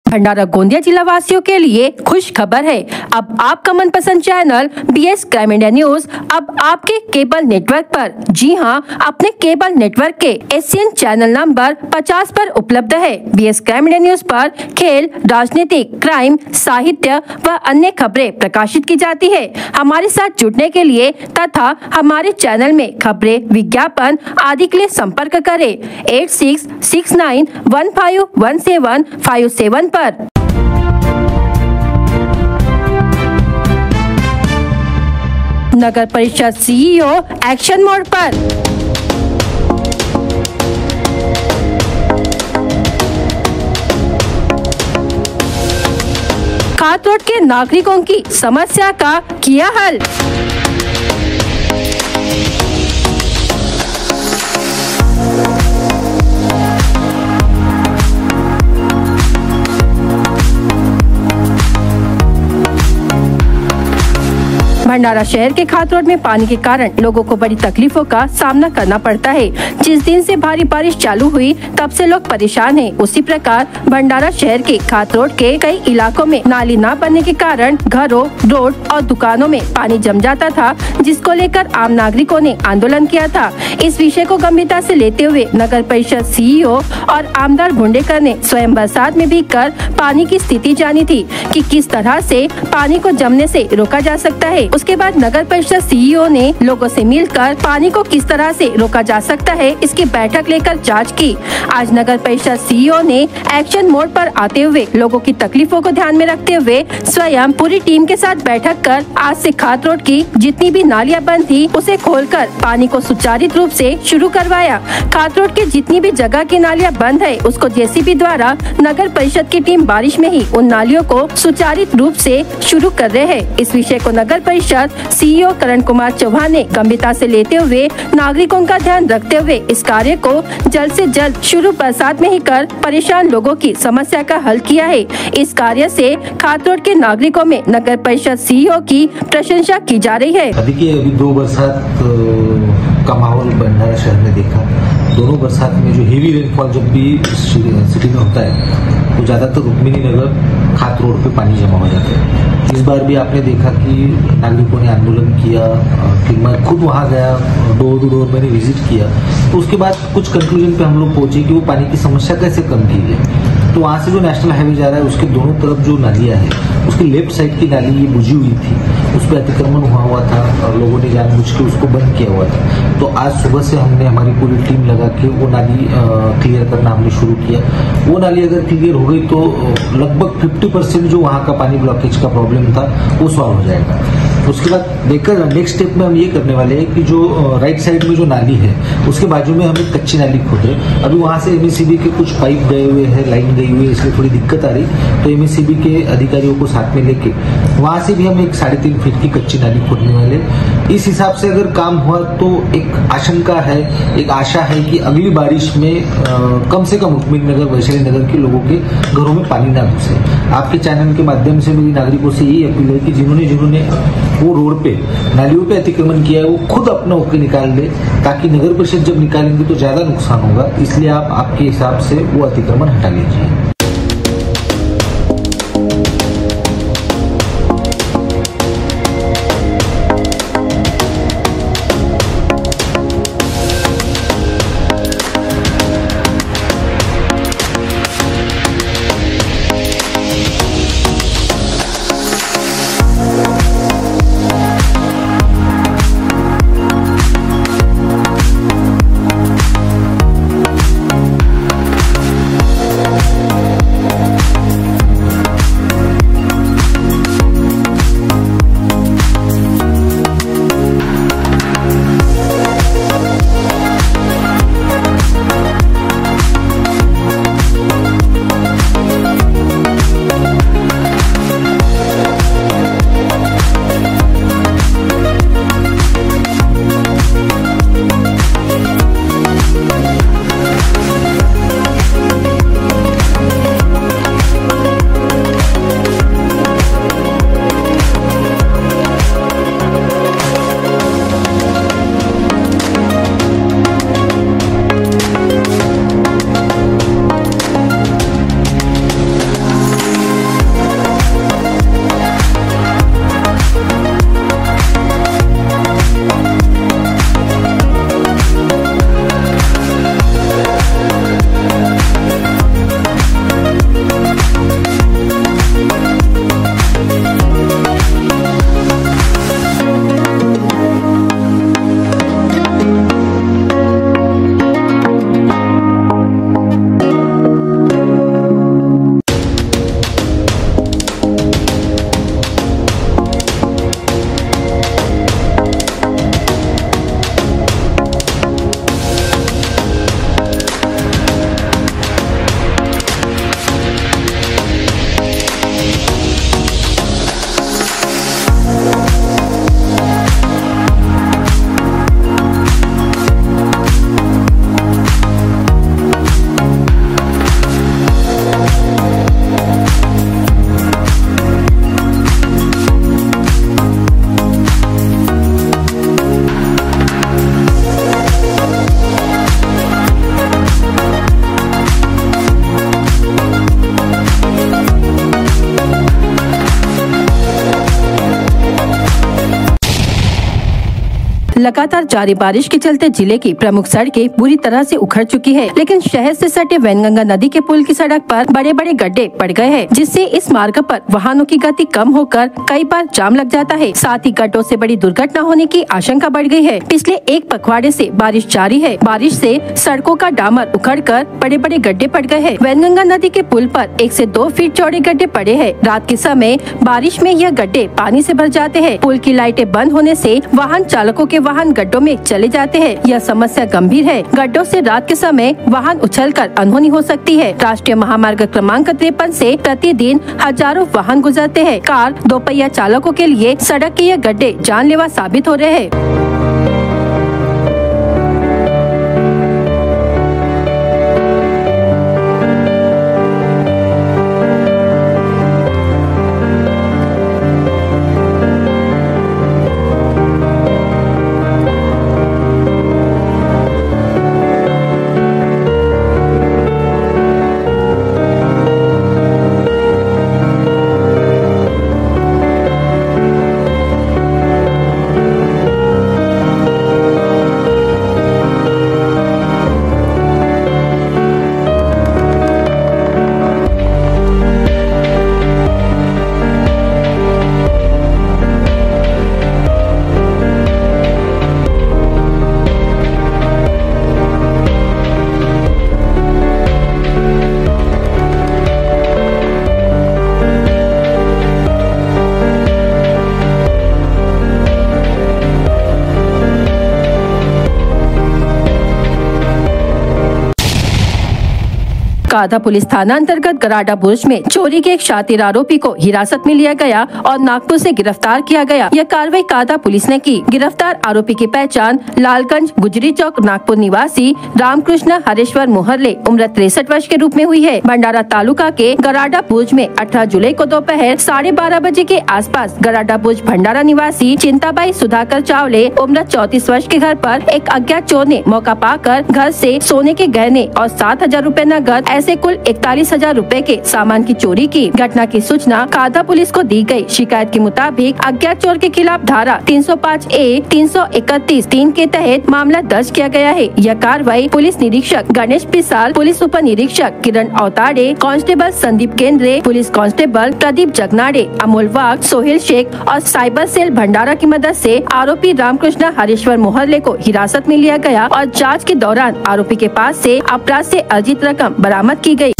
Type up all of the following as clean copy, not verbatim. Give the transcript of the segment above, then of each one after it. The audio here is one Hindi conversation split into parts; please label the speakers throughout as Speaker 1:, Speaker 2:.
Speaker 1: भंडारा गोंदिया जिला वासियों के लिए खुश खबर है। अब आपका मनपसंद channel BS crime India news अब आपके केबल नेटवर्क पर, जी हां, अपने केबल नेटवर्क के एशियन चैनल नंबर 50 पर उपलब्ध है। BS क्राइम इंडिया न्यूज पर खेल, राजनीतिक, क्राइम, साहित्य व अन्य खबरें प्रकाशित की जाती है। हमारे साथ जुड़ने के लिए तथा हमारे चैनल में खबरें, विज्ञापन आदि के लिए संपर्क करें 8669151757 पर। नगर परिषद CEO एक्शन मोड पर। खातरोड के नागरिकों की समस्या का किया हल। भंडारा शहर के खातरोड में पानी के कारण लोगों को बड़ी तकलीफों का सामना करना पड़ता है। जिस दिन से भारी बारिश चालू हुई तब से लोग परेशान हैं। उसी प्रकार भंडारा शहर के खातरोड के कई इलाकों में नाली न बनने के कारण घरों, रोड और दुकानों में पानी जम जाता था, जिसको लेकर आम नागरिकों ने आंदोलन किया था। इस विषय को गंभीरता से लेते हुए नगर परिषद CEO और आमदार भुंडेकर ने स्वयं बरसात में भीग कर पानी की स्थिति जानी थी कि किस तरह से पानी को जमने से रोका जा सकता है। उसके बाद नगर परिषद CEO ने लोगों से मिलकर पानी को किस तरह से रोका जा सकता है, इसकी बैठक लेकर जांच की। आज नगर परिषद CEO ने एक्शन मोड पर आते हुए लोगों की तकलीफों को ध्यान में रखते हुए स्वयं पूरी टीम के साथ बैठक कर आज से खातरोड की जितनी भी नालियां बंद थी उसे खोलकर पानी को सुचारित रूप से शुरू करवाया। खातरोड की जितनी भी जगह की नालियां बंद है उसको JCB द्वारा नगर परिषद की टीम बारिश में ही उन नालियों को सुचारित रूप से शुरू कर रहे हैं। इस विषय को नगर परिषद CEO करण कुमार चौहान ने गंभीरता से लेते हुए नागरिकों का ध्यान रखते हुए इस कार्य को जल्द से जल्द शुरू बरसात में ही कर परेशान लोगों की समस्या का हल किया है। इस कार्य से खातरोड के नागरिकों में नगर परिषद CEO की प्रशंसा की जा रही है।
Speaker 2: अभी 2 बरसात का माहौल भंडारा शहर में देखा। दोनों बरसात में जो हेवी रेनफॉल जब भी सिटी में होता है तो ज्यादातर रुक्मिणी नगर, खातरोड पे पानी जमा हो जाता है। इस बार भी आपने देखा कि नागरिकों ने आंदोलन किया, कि मैं खुद वहां गया, डोर टू डोर मैंने विजिट किया, तो उसके बाद कुछ कंक्लूजन पे हम लोग पहुंचे कि वो पानी की समस्या कैसे कम की जाए। तो वहां से जो नेशनल हाईवे जा रहा है उसके दोनों तरफ जो नालियां हैं, उसकी लेफ्ट साइड की नाली ये बुझी हुई थी, उस पर अतिक्रमण हुआ था और लोगों ने जानबूझ के उसको बंद किया हुआ था। तो आज सुबह से हमने हमारी पूरी टीम लगा के वो नाली क्लियर करना हमने शुरू किया। वो नाली अगर क्लियर हो गई तो लगभग 50% जो वहाँ का पानी ब्लॉकेज का प्रॉब्लम था वो सॉल्व हो जाएगा। उसके बाद देखकर नेक्स्ट स्टेप में हम ये करने वाले हैं कि जो राइट साइड में जो नाली है उसके बाजू में हम एक कच्ची नाली खोद रहे। अभी वहां से MSCB के कुछ पाइप गए हुए हैं, लाइन गई हुई है, इसलिए थोड़ी दिक्कत आ रही, तो MSCB के अधिकारियों को साथ में लेके वहां से भी हम एक 3.5 फीट की कच्ची नाली खोदने वाले। इस हिसाब से अगर काम हुआ तो एक आशंका है, एक आशा है कि अगली बारिश में कम से कम रुक्मिणी नगर, वैशाली नगर के लोगों के घरों में पानी ना घुसे। आपके चैनल के माध्यम से मेरी नागरिकों से यही अपील है कि जिन्होंने वो रोड पे नालियों पे अतिक्रमण किया है वो खुद अपना होकर निकाल दे, ताकि नगर परिषद जब निकालेंगे तो ज्यादा नुकसान होगा। इसलिए आप आपके हिसाब से वो अतिक्रमण हटा लीजिए।
Speaker 1: लगातार जारी बारिश के चलते जिले की प्रमुख सड़कें बुरी तरह से उखड़ चुकी है, लेकिन शहर से सटे वैनगंगा नदी के पुल की सड़क पर बड़े बड़े गड्ढे पड़ गए हैं, जिससे इस मार्ग पर वाहनों की गति कम होकर कई बार जाम लग जाता है। साथ ही गड्ढों से बड़ी दुर्घटना होने की आशंका बढ़ गई है। पिछले एक पखवाड़े से बारिश जारी है। बारिश से सड़कों का डामर उखड़कर बड़े बड़े गड्ढे पड़ गए हैं। वैनगंगा नदी के पुल पर 1 से 2 फीट चौड़े गड्ढे पड़े हैं। रात के समय बारिश में यह गड्ढे पानी से भर जाते हैं। पुल की लाइटें बंद होने से वाहन चालकों के वाहन गड्ढों में चले जाते हैं। यह समस्या गंभीर है। गड्ढों से रात के समय वाहन उछलकर अनहोनी हो सकती है। राष्ट्रीय महामार्ग क्रमांक 53 से प्रतिदिन हजारों वाहन गुजरते हैं। कार, दोपहिया चालकों के लिए सड़क के ये गड्ढे जानलेवा साबित हो रहे हैं। कादा पुलिस थाना अंतर्गत गराडा बुर्ज में चोरी के एक शातिर आरोपी को हिरासत में लिया गया और नागपुर से गिरफ्तार किया गया। यह कार्रवाई कादा पुलिस ने की। गिरफ्तार आरोपी की पहचान लालगंज गुजरी चौक नागपुर निवासी रामकृष्ण हरेश्वर मोहरले उम्र 63 वर्ष के रूप में हुई है। भंडारा तालुका के गराडा बुर्ज में 18 जुलाई को दोपहर 12:30 बजे के आसपास गराडा बुर्ज भंडारा निवासी चिंताबाई सुधाकर चावले उम्र 34 वर्ष के घर पर एक अज्ञात चोर ने मौका पाकर घर से सोने के गहने और 7,000 रूपए नकद ऐसे कुल 41,000 रूपए के सामान की चोरी की। घटना की सूचना कादा पुलिस को दी गई। शिकायत के मुताबिक अज्ञात चोर के खिलाफ धारा 305A 331(3) के तहत मामला दर्ज किया गया है। यह कार्रवाई पुलिस निरीक्षक गणेश पिसाल, पुलिस उप निरीक्षक Kiran Awtade, constable Sandeep Kendre, police constable Pradeep Jagnade, Amol Wagh, Sohail Shaikh और साइबर सेल भंडारा की मदद से आरोपी रामकृष्ण हरेश्वर मोहरले को हिरासत में लिया गया और जाँच के दौरान आरोपी के पास से अपराध से अर्जित रकम बरामद की गई।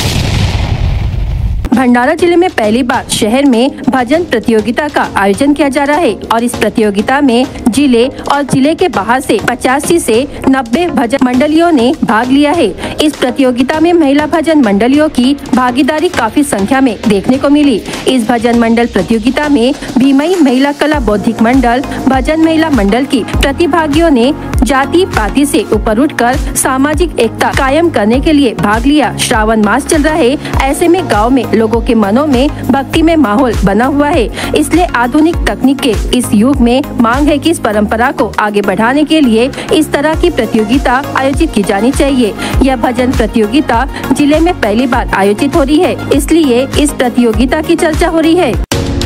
Speaker 1: भंडारा जिले में पहली बार शहर में भजन प्रतियोगिता का आयोजन किया जा रहा है और इस प्रतियोगिता में जिले और जिले के बाहर से 85 से 90 भजन मंडलियों ने भाग लिया है। इस प्रतियोगिता में महिला भजन मंडलियों की भागीदारी काफी संख्या में देखने को मिली। इस भजन मंडल प्रतियोगिता में भीमई महिला कला बौद्धिक मंडल, भजन महिला मंडल की प्रतिभागियों ने जाति पाति से ऊपर उठकर सामाजिक एकता कायम करने के लिए भाग लिया। श्रावण मास चल रहा है, ऐसे में गाँव में लोगों के मनों में भक्ति में माहौल बना हुआ है। इसलिए आधुनिक तकनीक के इस युग में मांग है कि इस परंपरा को आगे बढ़ाने के लिए इस तरह की प्रतियोगिता आयोजित की जानी चाहिए। यह भजन प्रतियोगिता जिले में पहली बार आयोजित हो रही है, इसलिए इस प्रतियोगिता की चर्चा हो रही है।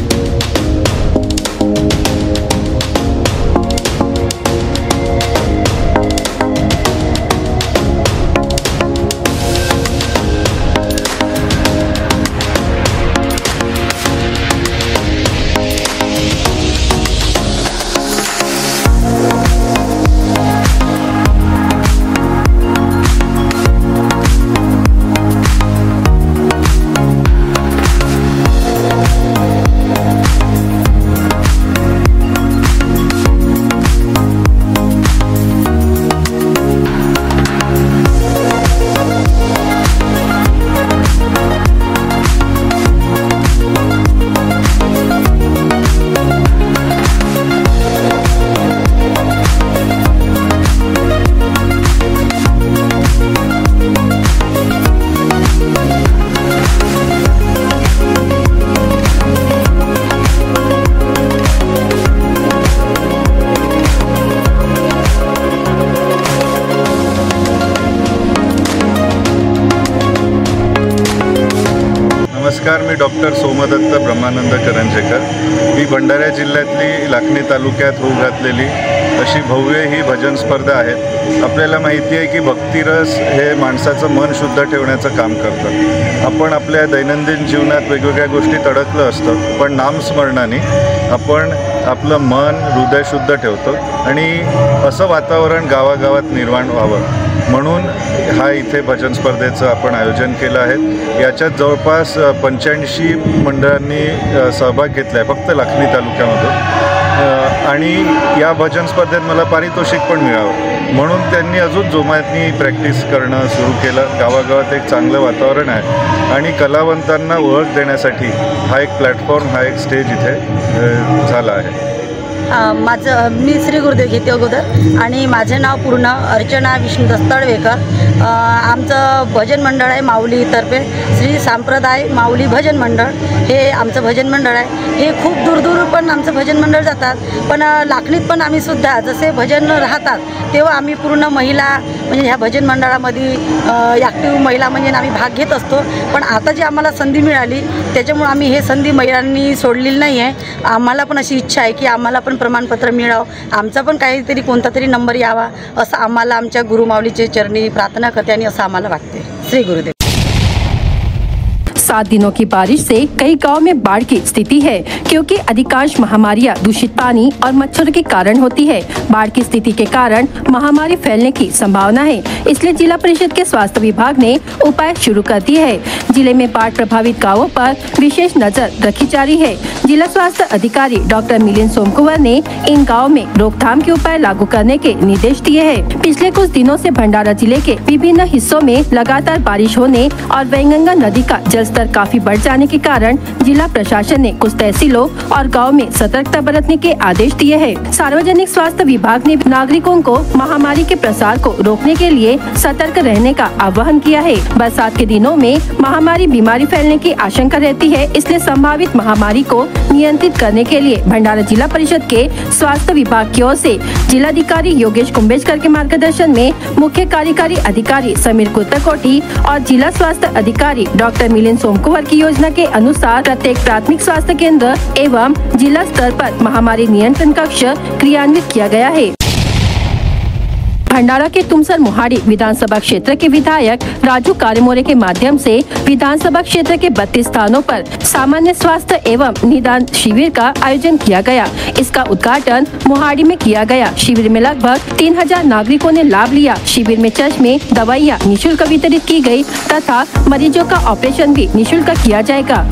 Speaker 3: नमस्कार, मी डॉक्टर सोमदत्त ब्रह्मानंद करंजेकर। मी भंडारा जिल्ह्यातली लाखनी तालुक्यात होऊ घातलेली अशी भव्य ही भजन स्पर्धा आहे। आपल्याला माहिती आहे की भक्तिरस हे माणसाचं मन शुद्ध ठेवण्याचं काम करतं। आपण आपल्या दैनंदिन जीवनात वेगवेगळ्या गोष्टीत अडकलं असतं, पण नामस्मरणाने आपण आपलं मन हृदय शुद्ध ठेवतो आणि असं वातावरण गावागावात निर्माण व्हावं म्हणून हा इथे भजन स्पर्धेचं आपण आयोजन केलं आहे। याच्यात जवळपास 85 मंडळांनी सहभाग घेतला आहे फक्त लाखनी तालुक्यामधून आणि या भजन स्पर्धेत मला पारितोषिक पण मिळावं म्हणून त्यांनी अजून जोमाने प्रॅक्टिस करणं सुरू केलं। गावागावात एक चांगलं वातावरण आहे आणि कलावंतांना ओळख देण्यासाठी हा एक प्लॅटफॉर्म, हा एक स्टेज इथे झाला आहे।
Speaker 4: मी श्री गुरुदेव घेते अगोदर आणि माझे नाव पूर्ण अर्चना विष्णुदास तळवेकर। आमचं भजन मंडळ आहे माऊलीतर्फे श्री संप्रदाय माऊली भजन मंडळ हे आमचं भजन मंडळ आहे। हे खूप दूर पण आमचं भजन मंडळ जातात, पण लाखनीत पण आम्ही सुद्धा जसे भजन राहतात तेव्हा आम्ही पूर्ण महिला म्हणजे ह्या भजन मंडळामध्ये ॲक्टिव्ह महिला म्हणजे आम्ही भाग घेत असतो। पण आता जी आम्हाला संधी मिळाली त्याच्यामुळे आम्ही हे संधी महिलांनी सोडलेली नाही आहे। आम्हाला पण अशी इच्छा आहे की आम्हाला पण प्रमाणपत्र मिळावं, आमचा पण काहीतरी कोणता तरी नंबर यावा असं आम्हाला आमच्या गुरुमाऊलीचे चरणी प्रार्थना करते आणि असं आम्हाला वाटते। श्री गुरुदेव।
Speaker 1: 7 दिनों की बारिश से कई गांव में बाढ़ की स्थिति है क्योंकि अधिकांश महामारियां दूषित पानी और मच्छरों के कारण होती है। बाढ़ की स्थिति के कारण महामारी फैलने की संभावना है, इसलिए जिला परिषद के स्वास्थ्य विभाग ने उपाय शुरू कर दिए हैं। जिले में बाढ़ प्रभावित गांवों पर विशेष नजर रखी जा रही है। जिला स्वास्थ्य अधिकारी डॉक्टर मिलिंद सोमकुंवर ने इन गाँव में रोकथाम के उपाय लागू करने के निर्देश दिए हैं। पिछले कुछ दिनों से भंडारा जिले के विभिन्न हिस्सों में लगातार बारिश होने और वैनगंगा नदी का जलस्तर काफी बढ़ जाने के कारण जिला प्रशासन ने कुछ तहसीलों और गांव में सतर्कता बरतने के आदेश दिए हैं। सार्वजनिक स्वास्थ्य विभाग ने नागरिकों को महामारी के प्रसार को रोकने के लिए सतर्क रहने का आह्वान किया है। बरसात के दिनों में महामारी बीमारी फैलने की आशंका रहती है, इसलिए संभावित महामारी को नियंत्रित करने के लिए भंडारा जिला परिषद के स्वास्थ्य विभाग की ओर से जिलाधिकारी योगेश कुंभेजकर के मार्गदर्शन में मुख्य कार्यकारी अधिकारी समीर कुत्तकोटी और जिला स्वास्थ्य अधिकारी डॉक्टर मिलिंद सोमकुंवर की योजना के अनुसार प्रत्येक प्राथमिक स्वास्थ्य केंद्र एवं जिला स्तर पर महामारी नियंत्रण कक्ष क्रियान्वित किया गया है। भंडारा के तुमसर मोहाड़ी विधानसभा क्षेत्र के विधायक राजू कारेमोरे के माध्यम से विधानसभा क्षेत्र के 32 स्थानों पर सामान्य स्वास्थ्य एवं निदान शिविर का आयोजन किया गया। इसका उद्घाटन मोहाड़ी में किया गया। शिविर में लगभग 3000 नागरिकों ने लाभ लिया। शिविर में चश्मे, दवाइयाँ निःशुल्क वितरित की गयी तथा मरीजों का ऑपरेशन भी निःशुल्क किया जाएगा।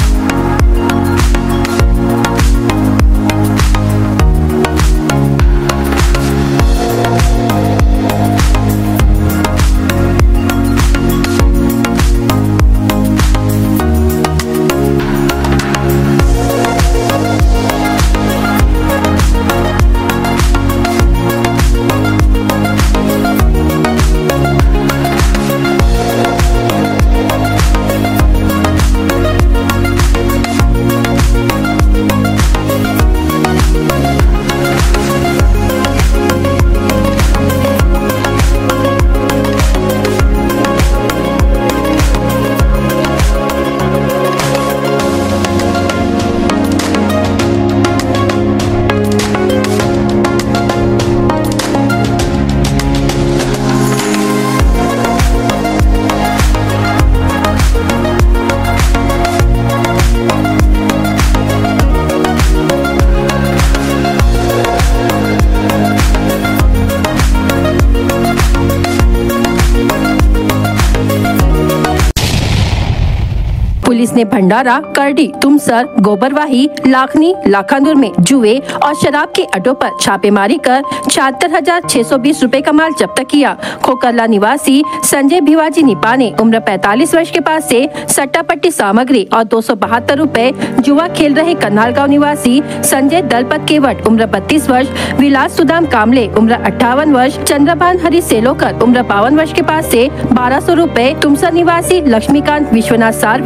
Speaker 1: पुलिस ने भंडारा, करडी, तुमसर, गोबरवाही, लाखनी, लाखांदुर में जुए और शराब के अड्डों पर छापेमारी कर 76,620 रुपए का माल जब्त किया। खोकरला निवासी संजय भिवाजी निपाने उम्र 45 वर्ष के पास से सट्टा पट्टी सामग्री और 272 रुपए जुआ खेल रहे कन्हालगांव निवासी संजय दलपत केवट उम्र 32 वर्ष, विलास सुदाम कामले उम्र 58 वर्ष, चंद्रभान हरि सेलोकर उम्र 52 वर्ष के पास से 1200 रुपए, तुमसर निवासी लक्ष्मीकांत विश्वनाथ सार्वे उम्र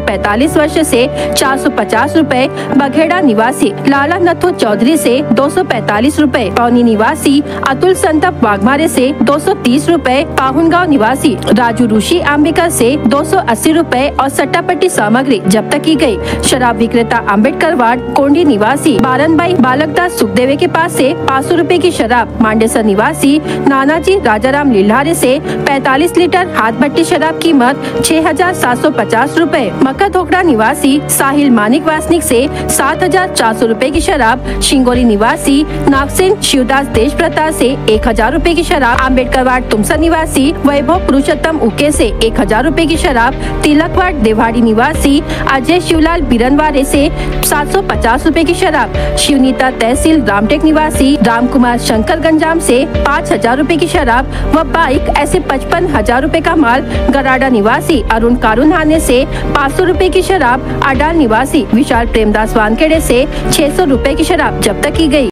Speaker 1: 45 वर्ष से 450 रुपए, बघेड़ा निवासी लाला नथु चौधरी से 245 रुपए, पौनी निवासी अतुल संतप वाघमारे से 230 रुपए, पाहुनगांव निवासी राजू ऋषि आंबेकर से 280 रुपए और सट्टापट्टी सामग्री जब्त की गई। शराब विक्रेता आंबेडकर वार्ड कोंडी निवासी बारनबाई बालकदास सुखदेवे के पास से 500 रुपए की शराब, मांडेसर निवासी नानाजी राजाराम लिल्हारे से 45 लीटर हाथ भट्टी शराब कीमत 6,750 रुपए, मक्का धोकड़ा निवासी साहिल मानिक वासनिक से 7,400 रुपए की शराब, शिंगोली निवासी नागसेन शिवदास देश प्रताप से 1,000 रुपए की शराब, आंबेडकर वार्ड तुमसा निवासी वैभव पुरुषोत्तम उके से 1,000 रुपए की शराब, तिलक वार्ड देवाड़ी निवासी अजय शिवलाल बिरनवारे से 750 रुपए की शराब, शिवनीता तहसील रामटेक निवासी रामकुमार शंकर गंजाम से 5,000 रुपए की शराब व बाइक ऐसे 55,000 रुपए का माल, गराडा निवासी अरुण कारुनहाने से 500 रुपए की शराब, अडाल निवासी विशाल प्रेमदास वानखेडे से 600 रुपए की शराब जब्त की गई।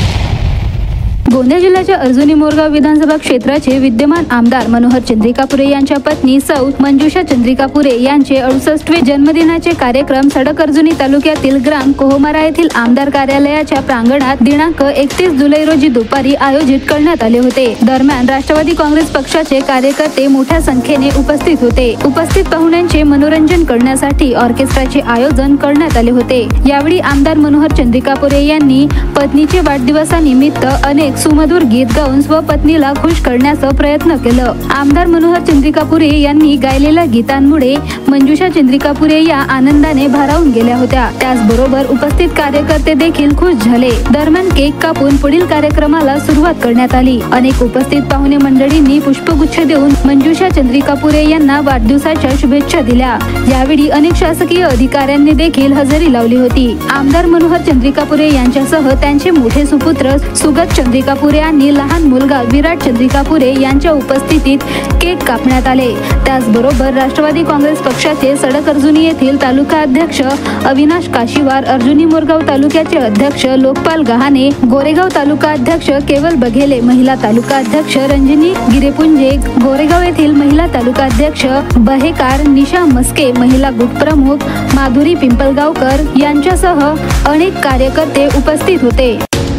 Speaker 5: गोंदिया जिल्ह्याच्या अर्जुनी मोरगाव विधानसभा क्षेत्राचे विद्यमान आमदार मनोहर चंद्रिकापुरे यांच्या पत्नी सौ मंजुषा चंद्रिकापुरे यांचे 68वे जन्मदिनाचे कार्यक्रम सडक अर्जुनी तालुक्यातील ग्राम कोहमारा येथील आमदार कार्यालयाच्या प्रांगणात दिनांक 31 जुलै रोजी दुपारी आयोजित करण्यात आले होते। दरम्यान राष्ट्रवादी काँग्रेस पक्षाचे कार्यकर्ते मोठ्या संख्येने उपस्थित होते। उपस्थित पाहुण्यांचे मनोरंजन करण्यासाठी ऑर्केस्ट्राचे आयोजन करण्यात आले होते। यावेळी आमदार मनोहर चंद्रिकापुरे यांनी पत्नीचे वाढदिवसानिमित्त अनेक सुमधुर गीत गाऊन स्वपत्नीला खुश करण्याचा प्रयत्न केलं। आमदार मनोहर चंद्रिकापुरे यांनी गायलेल्या गीतांमुळे मंजुषा चंद्रिकापुरे या आनंदाने भारावून गेल्या होत्या। त्याचबरोबर उपस्थित कार्यकर्ते देखील खुश झाले। दरम्यान केक कापून पुढील कार्यक्रमाला सुरुवात करण्यात आली। अनेक उपस्थित पाहुणे मंडळींनी पुष्पगुच्छ देऊन मंजुषा चंद्रिकापुरे यांना वाढदिवसाच्या शुभेच्छा दिल्या। यावेळी अनेक शासकीय अधिकाऱ्यांनी देखील हजेरी लावली होती। आमदार मनोहर चंद्रिकापुरे यांच्यासह त्यांचे मोठे सुपुत्र सुगत चंद्रिकापुरे आणि लहान मुलगा विराट चंद्रिकापुरे यांच्या उपस्थितीत केक कापण्यात आले। त्याचबरोबर राष्ट्रवादी काँग्रेस पक्षाचे सडक अर्जुनी येथील तालुका अध्यक्ष अविनाश काशीवार, अर्जुनी मोरगाव तालुक्याचे अध्यक्ष लोकपाल गहाणे, गोरेगाव तालुका अध्यक्ष केवल बघेले, महिला तालुका अध्यक्ष रंजनी गिरेपुंजे, गोरेगाव येथील महिला तालुका अध्यक्ष बहेकार निशा मस्के, महिला गट प्रमुख माधुरी पिंपळगावकर यांच्यासह अनेक कार्यकर्ते उपस्थित होते।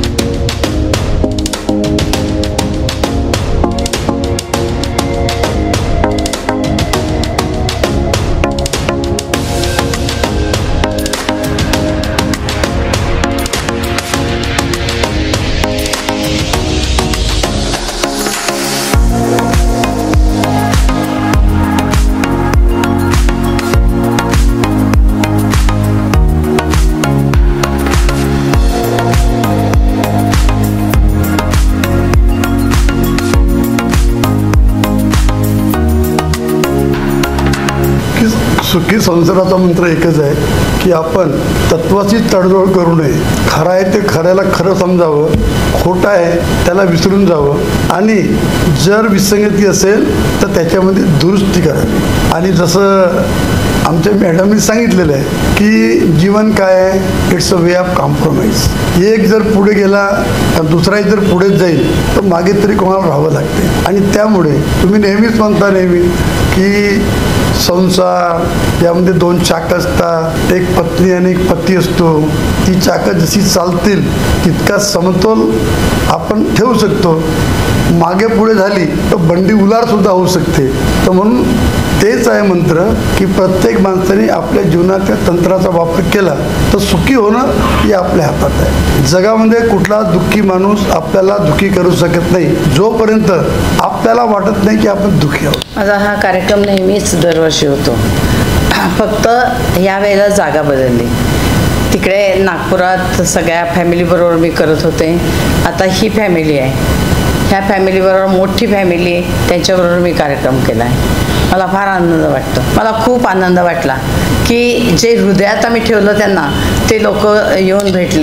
Speaker 6: सुखी संसाराचा मंत्र एकच आहे की आपण तत्वाची तडजोड करू नये। खरं आहे ते खऱ्याला खरं समजावं, खोटं आहे त्याला विसरून जावं आणि जर विसंगती असेल तर त्याच्यामध्ये दुरुस्ती करावी। आणि जसं आमच्या मॅडमनी सांगितलेलं आहे की जीवन काय आहे, it's a way of compromise. एक जर पुढे गेला तर दुसराही जर पुढे जाईल तर मागे तरी कोणाला राहावं लागते। आणि त्यामुळे तुम्ही नेहमीच म्हणता नेहमी की संसार यामध्ये दोन चाक असतात, एक पत्नी आणि एक पती असतो। ती चाकं जशी चालतील तितका समतोल आपण ठेवू शकतो। मागे पुढे झाली तर बंडी उलार सुद्धा होऊ शकते। तर म्हणून तेच आहे मंत्र की प्रत्येक माणसाने आपल्या जीवनाच्या तंत्राचा वापर केला तर सुखी होणं हे आपल्या हातात आहे। जगामध्ये कुठला दुःखी माणूस आपल्याला दुःखी करू शकत नाही जोपर्यंत आपल्याला वाटत नाही की आपण दुःखी आहोत।
Speaker 7: माझा हा कार्यक्रम नेहमीच दरवर्षी होतो, फक्त या वेळेला जागा बदलली। तिकडे नागपुरात सगळ्या फॅमिलीबरोबर मी करत होते, आता ही फॅमिली आहे, ह्या फॅमिलीबरोबर मोठी फॅमिली आहे, त्यांच्याबरोबर मी कार्यक्रम केला आहे। मला फार आनंद वाटतो, मला खूप आनंद वाटला की जे हृदयात आम्ही ठेवलं त्यांना ते लोक येऊन भेटले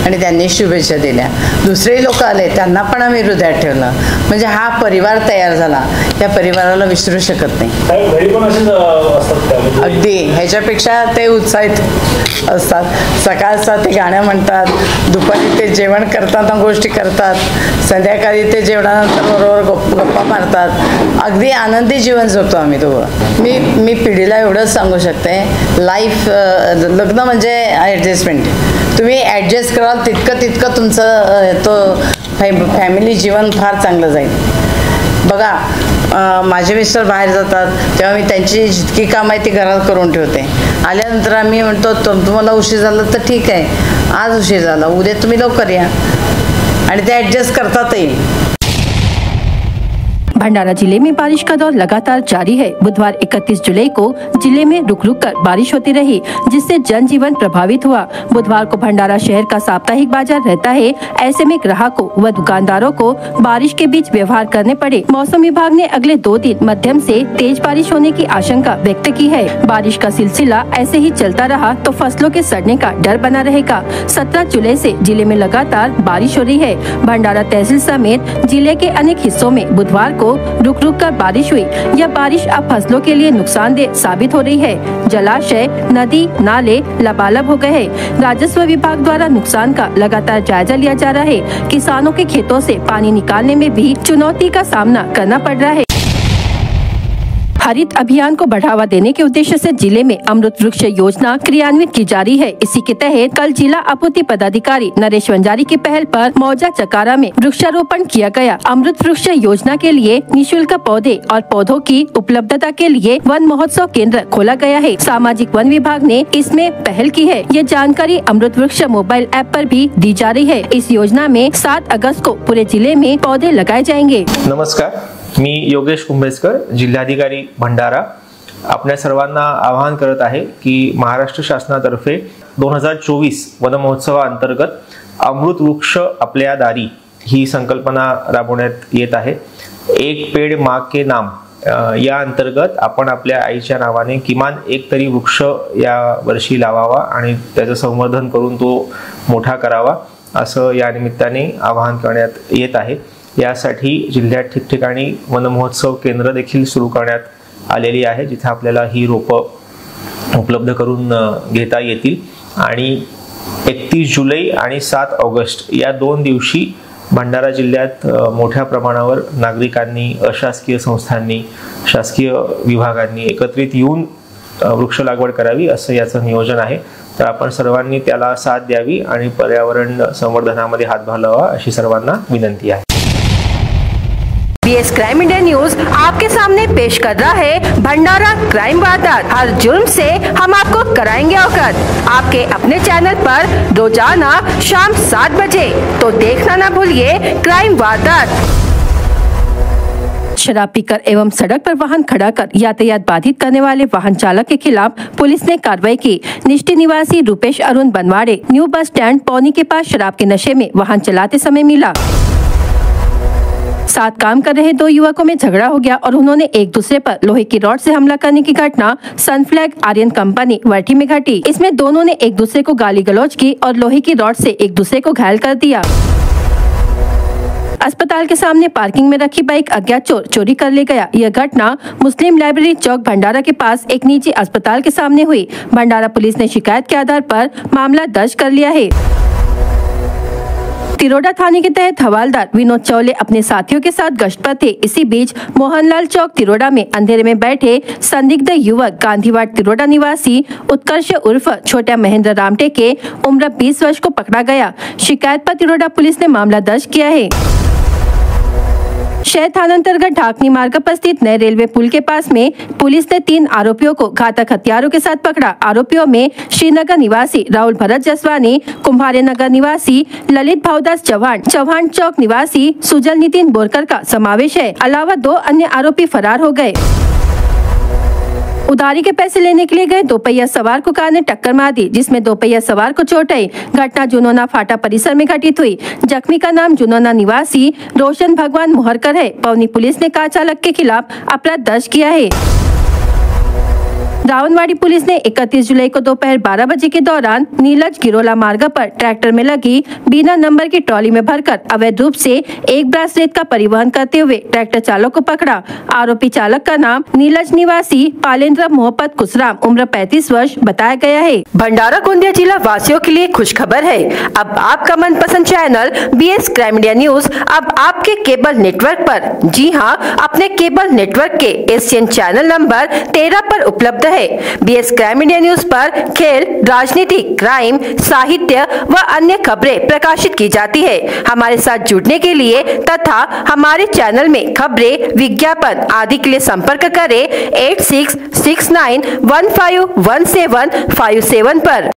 Speaker 7: आणि त्यांनी शुभेच्छा दिल्या. दुसरे लोक आले, त्यांना पण आम्ही हृदयात ठेवलं. म्हणजे हा परिवार तयार झाला. या परिवाराला विसरू शकत नाही. अगदी ह्याच्यापेक्षा ते उत्साहित असतात. सकाळचा ते गाणं म्हणतात, दुपारी ते जेवण करताना गोष्टी करतात, संध्याकाळी ते जेवणानंतर बरोबर गप्पा मारतात. अगदी आनंदी जीवन जगतो आम्ही दोघं. मी पिढीला एवढंच सांगू शकते, लाईफ लग्न म्हणजे ॲडजस्टमेंट. तुम्ही ॲडजस्ट कराल तितकं तुमचं फॅमिली जीवन फार चांगलं जाईल. बघा, माझे मिस्टर बाहेर जातात तेव्हा मी त्यांची जितकी कामं आहे ती घरात करून ठेवते. आल्यानंतर आम्ही म्हणतो तुम्हाला उशीर झाला तर ठीक आहे, आज उशीर झाला, उद्या तुम्ही लवकर या, आणि ते ॲडजस्ट करतातही.
Speaker 1: भंडारा जिले में बारिश का दौर लगातार जारी है। बुधवार 31 जुलाई को जिले में रुक रुक कर बारिश होती रही, जिससे जनजीवन प्रभावित हुआ। बुधवार को भंडारा शहर का साप्ताहिक बाजार रहता है। ऐसे में ग्राहकों व दुकानदारों को बारिश के बीच व्यवहार करने पड़े। मौसम विभाग ने अगले 2 दिन मध्यम से तेज बारिश होने की आशंका व्यक्त की है। बारिश का सिलसिला ऐसे ही चलता रहा तो फसलों के सड़ने का डर बना रहेगा। 17 जुलाई से जिले में लगातार बारिश हो रही है। भंडारा तहसील समेत जिले के अनेक हिस्सों में बुधवार को रुक रुक कर बारिश हुई। यह बारिश अब फसलों के लिए नुकसानदेह साबित हो रही है। जलाशय, नदी, नाले लबालब हो गए हैं। राजस्व विभाग द्वारा नुकसान का लगातार जायजा लिया जा रहा है। किसानों के खेतों से पानी निकालने में भी चुनौती का सामना करना पड़ रहा है। हरित अभियान को बढ़ावा देने के उद्देश्य से जिले में अमृत वृक्ष योजना क्रियान्वित की जा रही है। इसी के तहत कल जिला आपूर्ति पदाधिकारी नरेश वंजारी की पहल पर मौजा चकारा में वृक्षारोपण किया गया। अमृत वृक्ष योजना के लिए निःशुल्क पौधे और पौधों की उपलब्धता के लिए वन महोत्सव केंद्र खोला गया है। सामाजिक वन विभाग ने इसमें पहल की है। ये जानकारी अमृत वृक्ष मोबाइल ऐप पर भी दी जा रही है। इस योजना में 7 अगस्त को पूरे जिले में पौधे लगाए जाएंगे।
Speaker 8: नमस्कार, मी योगेश कुंभेजकर, जिल्हाधिकारी भंडारा, आपल्या सर्वांना आवाहन करत आहे की महाराष्ट्र शासनातर्फे 2024 वन महोत्सवाअंतर्गत अमृत वृक्ष आपल्या दारी ही संकल्पना राबवण्यात येत आहे। एक पेड़ माँ के नाम या अंतर्गत आपण आपल्या आईच्या नावाने किमान एक तरी वृक्ष या वर्षी लावावा आणि त्याचं संवर्धन करून तो मोठा करावा, असं या निमित्ताने आवाहन करण्यात येत आहे। यासाठी जिल्ह्यात ठिकठिकाणी वन महोत्सव केंद्र देखील सुरू करण्यात आलेली आहे, जिथे आपल्याला ही रोपं उपलब्ध करून घेता येतील। आणि 31 जुलै आणि 7 ऑगस्ट या 2 दिवशी भंडारा जिल्ह्यात मोठ्या प्रमाणावर नागरिकांनी, अशासकीय संस्थांनी, शासकीय विभागांनी एकत्रित येऊन वृक्ष लागवड करावी, असं याचं नियोजन आहे। तर आपण सर्वांनी त्याला साथ द्यावी आणि पर्यावरण संवर्धनामध्ये हातभार लावावा, अशी सर्वांना विनंती आहे।
Speaker 1: BS क्राइम इंडिया न्यूज आपके सामने पेश कर रहा है भंडारा क्राइम वारदात। हर जुर्म से हम आपको कराएंगे अवगत। आपके अपने चैनल पर रोजाना शाम 7 बजे, तो देखना ना भूलिए क्राइम वारदात। शराब पीकर एवं सड़क पर वाहन खड़ा कर यातायात बाधित करने वाले वाहन चालक के खिलाफ पुलिस ने कार्रवाई की। निष्ठी निवासी Rupesh Arun Banwade new bus stand Pauni के पास शराब के नशे में वाहन चलाते समय मिला। साथ काम कर रहे 2 युवकों में झगड़ा हो गया और उन्होंने एक दूसरे पर लोहे की रॉड से हमला करने की घटना सनफ्लैग आर्यन कंपनी वर्ठी में घटी। इसमें दोनों ने एक दूसरे को गाली गलौज की और लोहे की रॉड से एक दूसरे को घायल कर दिया। अस्पताल के सामने पार्किंग में रखी बाइक अज्ञात चोर चोरी कर ले गया। यह घटना मुस्लिम लाइब्रेरी चौक भंडारा के पास एक निजी अस्पताल के सामने हुई। भंडारा पुलिस ने शिकायत के आधार पर मामला दर्ज कर लिया है। तिरोडा थाने के तहत हवालदार विनोद चौले अपने साथियों के साथ गश्त पर थे। इसी बीच मोहनलाल चौक तिरोडा में अंधेरे में बैठे संदिग्ध युवक गांधीवाड़ तिरोडा निवासी उत्कर्ष उर्फ छोटा महेंद्र रामटे के उम्र 20 वर्ष को पकड़ा गया। शिकायत पर तिरोडा पुलिस ने मामला दर्ज किया है। शहर थानांतर्गत ढाकनी मार्ग पर स्थित नए रेलवे पुल के पास में पुलिस ने 3 आरोपियों को घातक हथियारों के साथ पकड़ा। आरोपियों में श्रीनगर निवासी राहुल भरत जसवानी, कुम्हारे नगर निवासी ललित भावदास चौहान, चौहान चौक निवासी सुजल नितिन बोरकर का समावेश है। अलावा 2 अन्य आरोपी फरार हो गए। उधारी के पैसे लेने के लिए गए 2 पहिया सवार को कार ने टक्कर मार दी, जिसमें 2 पहिया सवार को चोट आई। घटना जुनोना फाटा परिसर में घटित हुई। जख्मी का नाम जुनोना निवासी रोशन भगवान मोहरकर है। पौनी पुलिस ने कार चालक के खिलाफ अपराध दर्ज किया है। रावणवाड़ी पुलिस ने 31 जुलाई को दोपहर 12 बजे के दौरान नीलज गिरोला मार्ग पर ट्रैक्टर में लगी बिना नंबर की ट्रॉली में भरकर अवैध रूप से एक ब्रास रेत का परिवहन करते हुए ट्रैक्टर चालक को पकड़ा। आरोपी चालक का नाम नीलज निवासी पालेंद्र मोहब्बत कुसराम उम्र 35 वर्ष बताया गया है।
Speaker 9: भंडारा गोंदिया जिला वासियों के लिए खुश खबर है। अब आपका मनपसंद channel BS crime media news अब आपके केबल नेटवर्क पर, जी हां, अपने केबल नेटवर्क के एशियन चैनल नंबर 13 पर उपलब्ध है। BS क्राइम मीडिया न्यूज पर खेल, राजनीति, क्राइम, साहित्य व अन्य खबरें प्रकाशित की जाती है। हमारे साथ जुड़ने के लिए तथा हमारे चैनल में खबरें, विज्ञापन आदि के लिए संपर्क करें 8669151757 पर।